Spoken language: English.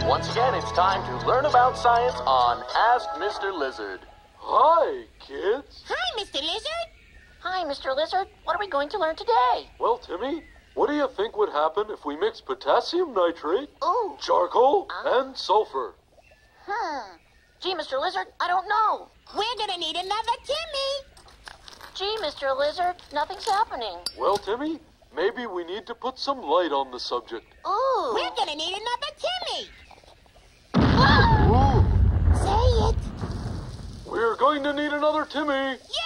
Once again, it's time to learn about science on Ask Mr. Lizard. Hi, kids. Hi, Mr. Lizard. Hi, Mr. Lizard. What are we going to learn today? Well, Timmy, what do you think would happen if we mix potassium nitrate, Ooh. charcoal, and sulfur? Gee, Mr. Lizard, I don't know. We're gonna need another Timmy. Gee, Mr. Lizard, nothing's happening. Well, Timmy, maybe we need to put some light on the subject. Ooh. We're gonna need another Timmy. Ooh, Say it. we're going to need another Timmy. Yeah!